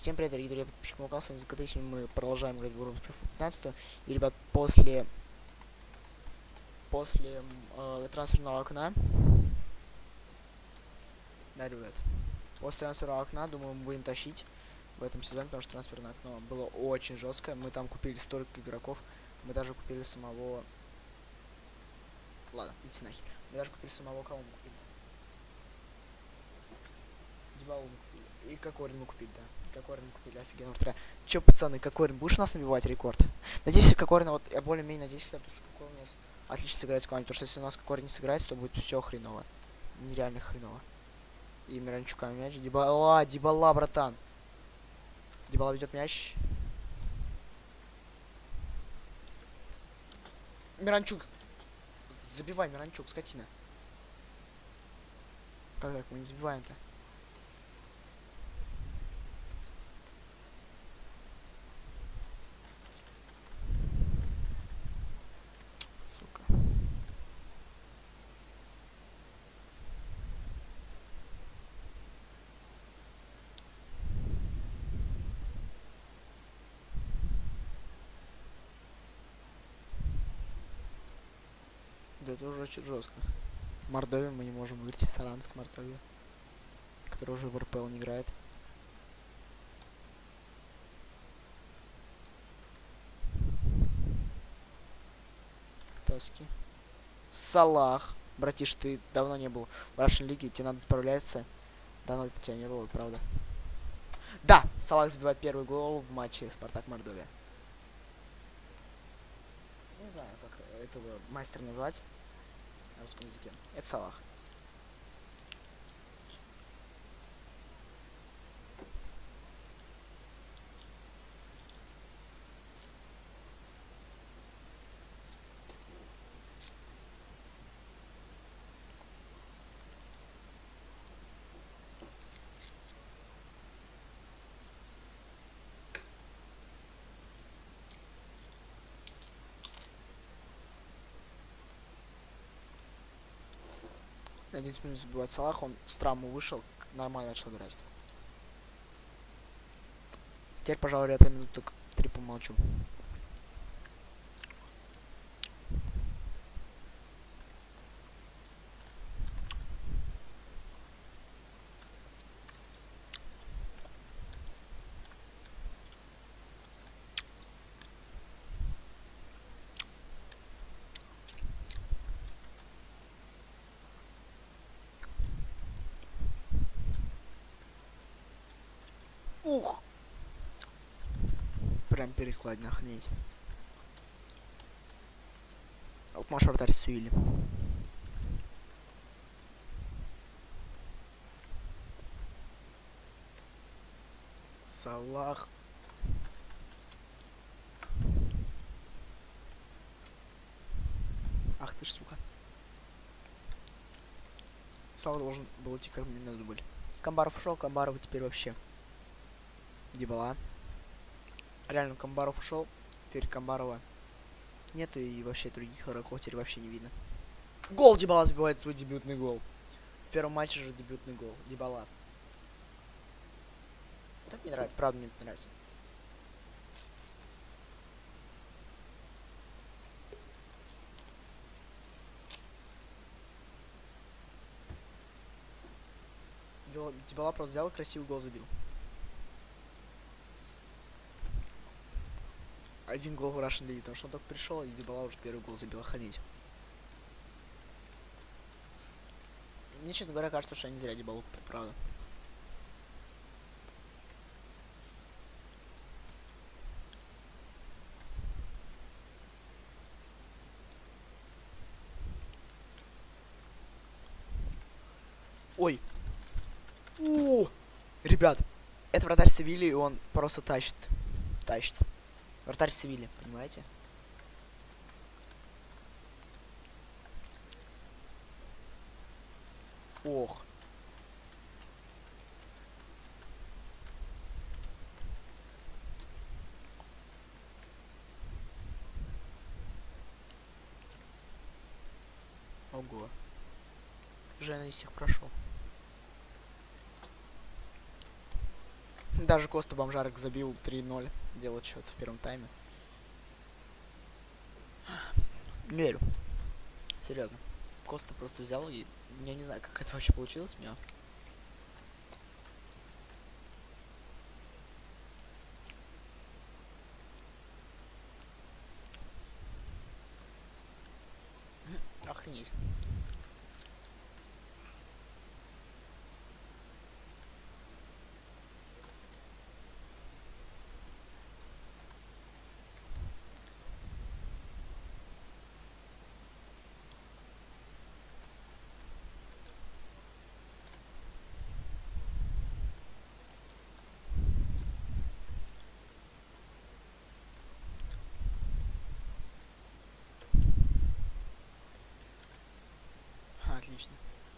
Всем привет, дорогие друзья, подписчики моего канала, с вами ЗКТ. Сегодня мы продолжаем играть в игру FIFA 15. И, ребят, после трансферного окна, да, ребят, после трансферного окна, думаю, мы будем тащить в этом сезоне, потому что трансферное окно было очень жесткое. Мы там купили столько игроков, мы даже купили самого... Ладно, идите нахер. Мы даже купили самого, кого мы купили? Дибалу мы купили. И Кокорин мы купили, да. Кокорин мы купили, офигенно. Вторая. Чё, пацаны, Кокорин, будешь нас набивать рекорд? Надеюсь, Кокорина, вот я более-менее надеюсь, потому что Кокорин у нас отлично сыграет с командой. Потому что если у нас Кокорин не сыграет, то будет все хреново. Нереально хреново. И Миранчука мяч. Дибала, братан. Дибала ведет мяч. Миранчук. Забивай, Миранчук, скотина. Как так, мы не забиваем-то? Сука. Да это уже очень жестко. Мордовию мы не можем выиграть. Саранск, Мордовию. Который уже в РПЛ не играет. Таски. Салах. Братиш, ты давно не был в Russian League, тебе надо справляться. Давно это тебя не было, правда. Да! Салах забивает первый гол в матче Спартак Мордовия. Не знаю, как этого мастера назвать на русском языке. Это Салах. На 11 минут забивает Салах, он с травмы вышел, нормально начал играть. Теперь, пожалуй, я 3 минуты 3 помолчу. Ух! Прям перекладина, охренеть. Алкмаш вратарь с Севильи. Салах. Ах ты ж, сука. Салах должен был идти как мне надо были. Камбаров ушел, Камбаров теперь вообще. Дибала. Реально, Камбаров ушел. Теперь Камбарова нету, и вообще других игроков теперь вообще не видно. Гол! Дибала забивает свой дебютный гол. В первом матче же дебютный гол. Дибала. Вот это мне нравится, правда мне это нравится. Дибала просто взял и красивый гол забил. Один гол в Russian League, потому что он только пришел, и Дибала уже первый гол забил, охренеть. Мне, честно говоря, кажется, что я не зря Дибалу купил, правда. Ой. О! Ребят, это вратарь Севильи, и он просто тащит. Тащит. Вратарь Севильи, понимаете? Ох. Ого. Как же я надеюсь их прошел. Даже Коста Бомжарок забил 3-0. Делать счет в первом тайме. Не верю. Серьезно. Коста просто взял и... Я не знаю, как это вообще получилось у меня. Охренеть. Отлично.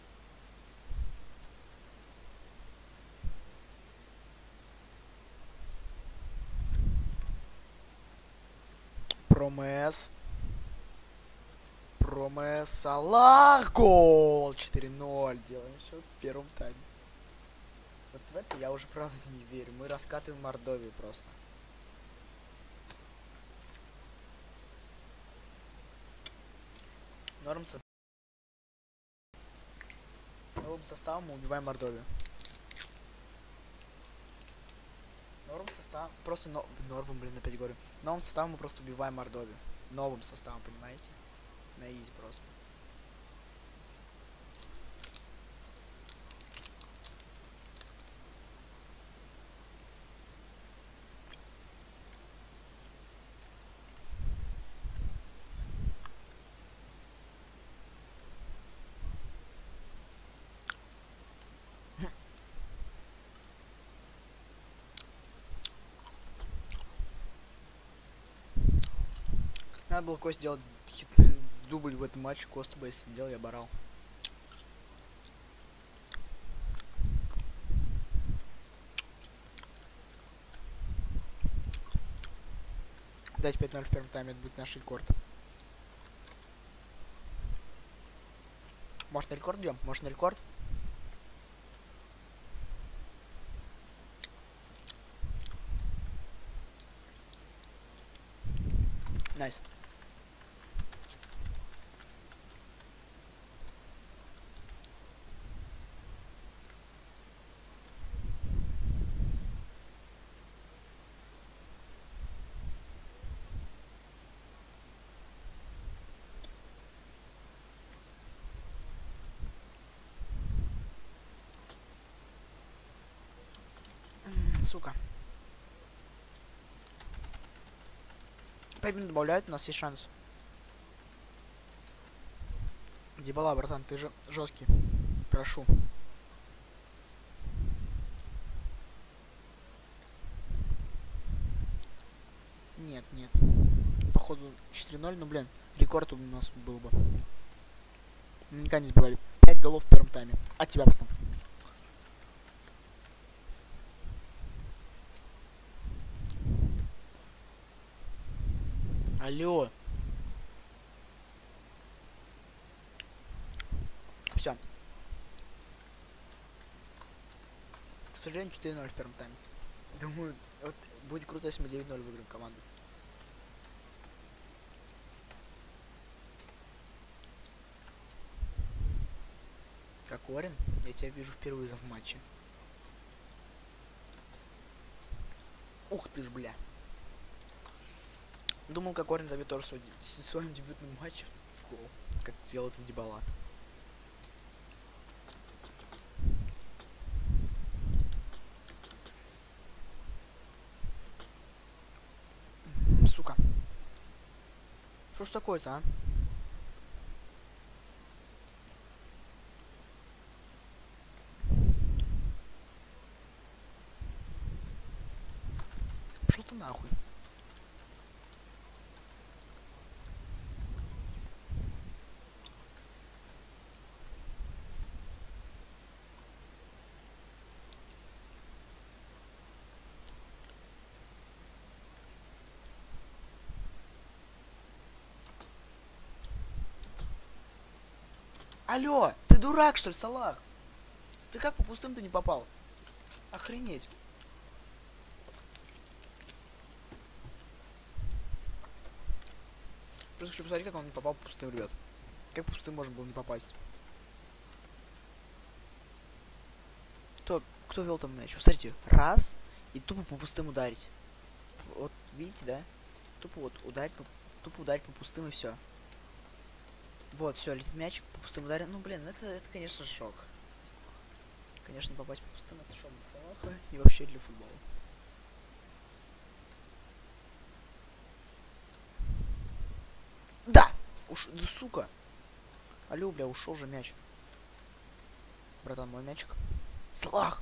Промес. Промес. Салах. Гол. 4-0. Делаем счет в первом тайме. Вот в это я уже правда не верю. Мы раскатываем Мордовию просто. Новым составом мы убиваем Мордовию. Новым составом... Просто Норвом, блин, опять говорю. Новым составом мы просто убиваем Мордовию. Новым составом, понимаете? На изи просто. Надо было Кость сделать дубль в этом матче. Коста бы если делал, я барал. Дать 5-0 в первом тайме, это будет наш рекорд. Может на рекорд бьем? Может на рекорд? Найс. Сука. 5 минут добавляют, у нас есть шанс. Дибала, братан, ты же жесткий. Прошу. Нет, нет. Походу 4-0, ну блин, рекорд у нас был бы. Мы никогда не сбивали. 5 голов в первом тайме. От тебя, братан. Алло. Все. К сожалению, 4-0 в первом тайме. Думаю, вот будет круто, если мы 9-0 выиграем команду. Кокорин? Я тебя вижу впервые в матче. Ух ты ж, бля. Думал, Кокорин забьет тоже в своем дебютном матче. Гол. Как сделал это Дибала. Сука. Что ж такое-то, а? Пошел ты нахуй. Алло, ты дурак, что ли, Салах? Ты как по пустым-то не попал? Охренеть. Просто хочу посмотреть, как он не попал по пустым, ребят. Как пустым можно было не попасть. Кто вел там мяч? Вот смотрите, раз, и тупо по пустым ударить. Вот, видите, да? Тупо вот ударить по пустым и все. Вот, все, летит мяч, по пустым ударить. Ну, блин, это, конечно, шок. Конечно, попасть по пустым, это шок для Салаха и вообще для футбола. Да! Да сука! Алло, бля, ушел же мяч. Братан, мой мячик. Салах!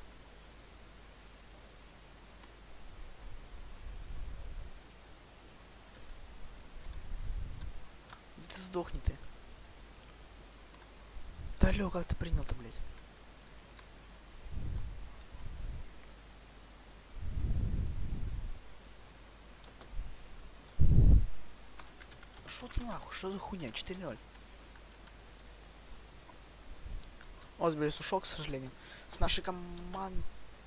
Да ты сдохни ты. Да алло, как ты принял-то, блядь? Шо ты нахуй? Что за хуйня? 4-0. Осберис ушел, к сожалению. С нашей командой.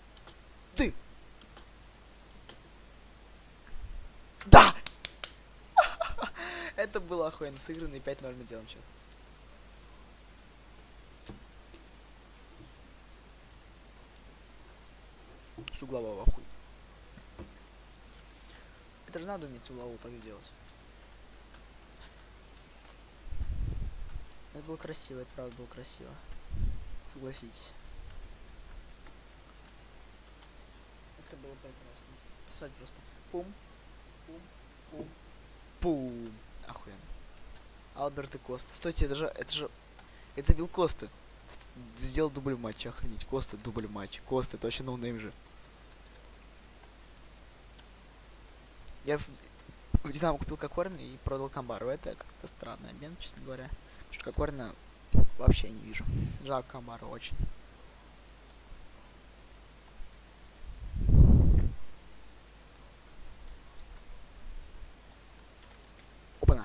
Да! Это было охуенно сыграно, и 5-0 мы делаем счет. С углового хуй. Это же надо уметь с углового так сделать. Это было красиво, это правда было красиво. Согласитесь. Это было прекрасно. Посмотри просто. Пум. Пум. Пум. Пум. Охуенно. Альберт и Коста. Стойте, это забил Коста. Сделал дубль в матче, охренеть. Коста дубль в матче. Коста, это вообще ноунейм же. Я в Динамо купил Кокорина и продал Камбару. Это как-то странный обмен, честно говоря. Потому что Кокорина вообще не вижу. Жалко Камбару очень. Опа-на.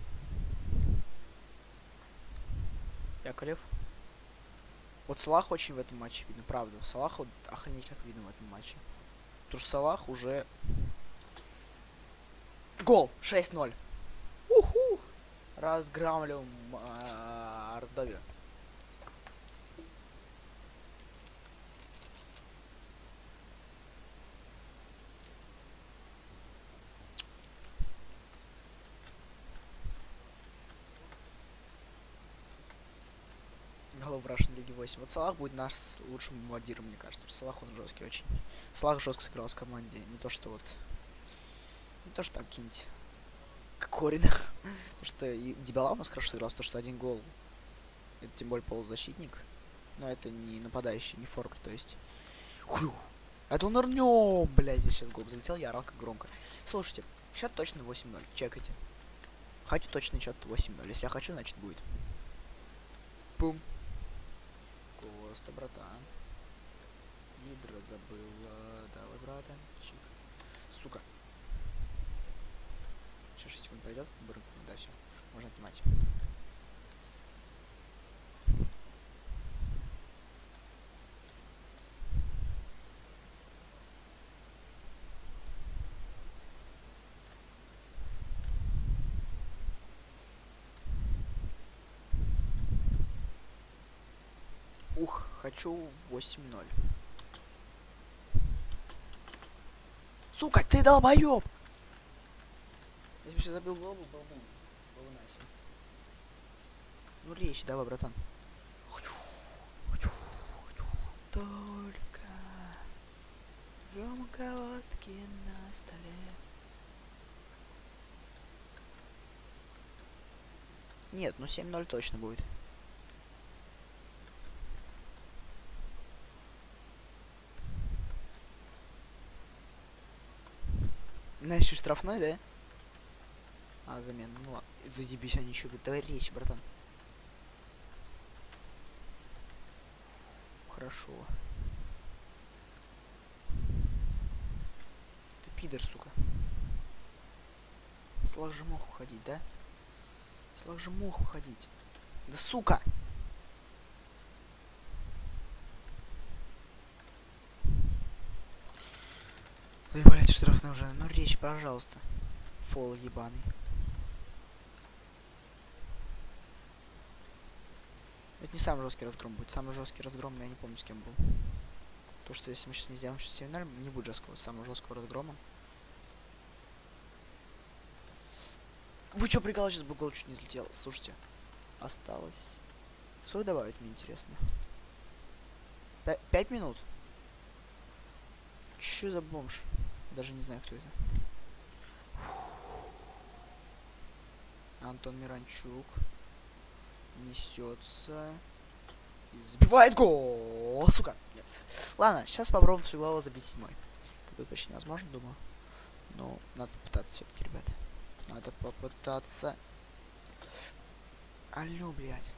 Яковлев. Вот Салах очень в этом матче видно, правда. Салах вот охренеть как видно в этом матче. Потому что Салах уже... Гол! 6-0. Уху! Разгромлю Мордовию. Голов в Russian Лиге 8. Вот Салах будет наш лучшим бомбардиром, мне кажется. Салах он жесткий очень. Салах жестко сыграл в команде. Не то что вот... Не то что там какие-нибудь... Кокорин. Потому что и Дибала у нас хорошо сыграл, то что один гол. Это тем более полузащитник. Но это не нападающий, не форвард, то есть... Хью. Это он нырнём, блядь, здесь сейчас гол залетел, я орал как громко. Слушайте, счет точно 8-0, чекайте. Хочу точный счет 8-0, если я хочу, значит будет. Пум. Коста, братан. Гидра забыла. Давай, братанчик. Сука. Сейчас 6 секунд пройдет. Да, все. Можно отнимать. Ух, хочу 8-0. Сука, ты долбоёб! Если бы сейчас забил гол, был бы насим. Ну речь, давай, братан. Только громко водки на столе. Нет, ну 7-0 точно будет. Настя штрафной, да? А, замена. Ну ладно. Заебись они еще. Давай речь, братан. Хорошо. Ты пидор, сука. Слаг же мог уходить, да? Слаг же мог уходить. Да сука! Заебали эти штрафные уже. Ну речь, пожалуйста. Фол ебаный. Это не самый жесткий разгром будет. Самый жесткий разгром, я не помню, с кем был. То, что если мы сейчас не сделаем 7-0, не будет жесткого, самого жесткого разгрома. Вы чё, прикалываетесь, сейчас бы гол чуть не взлетел. Слушайте, осталось... Сколько добавить, мне интересно. 5 минут? Чё за бомж? Даже не знаю, кто это. Антон Миранчук несется и забивает гол, сука. Нет. Ладно, сейчас попробуем с углового забить 7-й. Это будет почти невозможно, думаю. Но надо попытаться все-таки, ребят. Надо попытаться. Алло, блядь.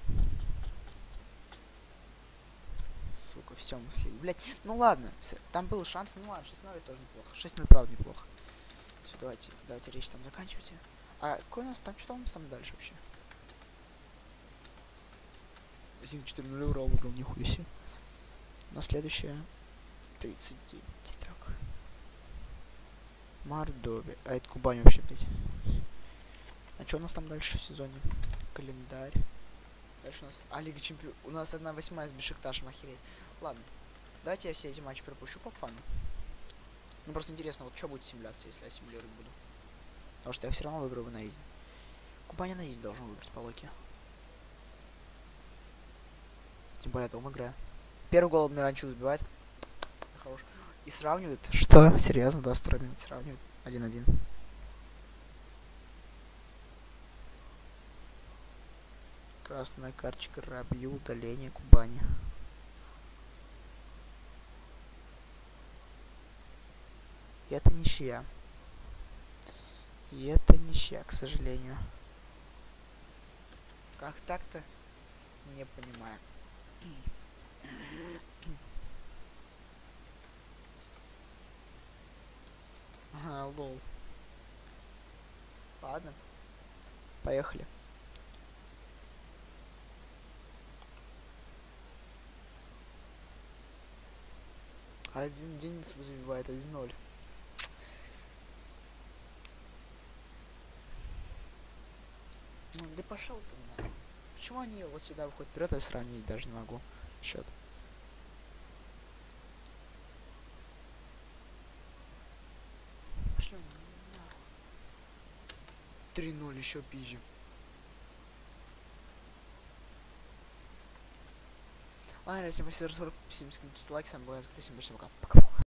Сука, все, мы слили. Блядь, ну ладно, там был шанс, ну ладно, 6-0 тоже неплохо. 6-0, правда, неплохо. Все, давайте речь там заканчивайте. А какой у нас там, что у нас там дальше вообще? 4-0 Урал выиграл, нихуя себе. На следующее 39. Так. Мордовия. А это Кубань вообще, блядь. А что у нас там дальше в сезоне? Календарь. Дальше у нас... Лига Чемпионов. У нас 1/8 с Бешикташем, охереть. Ладно. Давайте я все эти матчи пропущу по фану. Мне просто интересно, вот что будет симуляция, если я симулировать буду. Потому что я все равно выиграю на изи. Кубань на изи должен выиграть по локе. Тем более дома играю. Первый гол Миранчук сбивает. Хорош. И сравнивает. Что? Серьезно, да, 100 минут сравнивает. 1-1. Красная карточка, Рабью, удаление Кубани. И это ничья. И это ничья, к сожалению. Как так-то? Не понимаю. Ага, лол. Ладно. Поехали. Один день забивает 1-0. Да пошел ты на. Почему они вот сюда выходят вперед, я сравнить даже не могу счет. Пошли на. 3-0 еще пизже. Ладно, всем спасибо за 40, 70 лайк, с вами был я, пока. Пока-пока.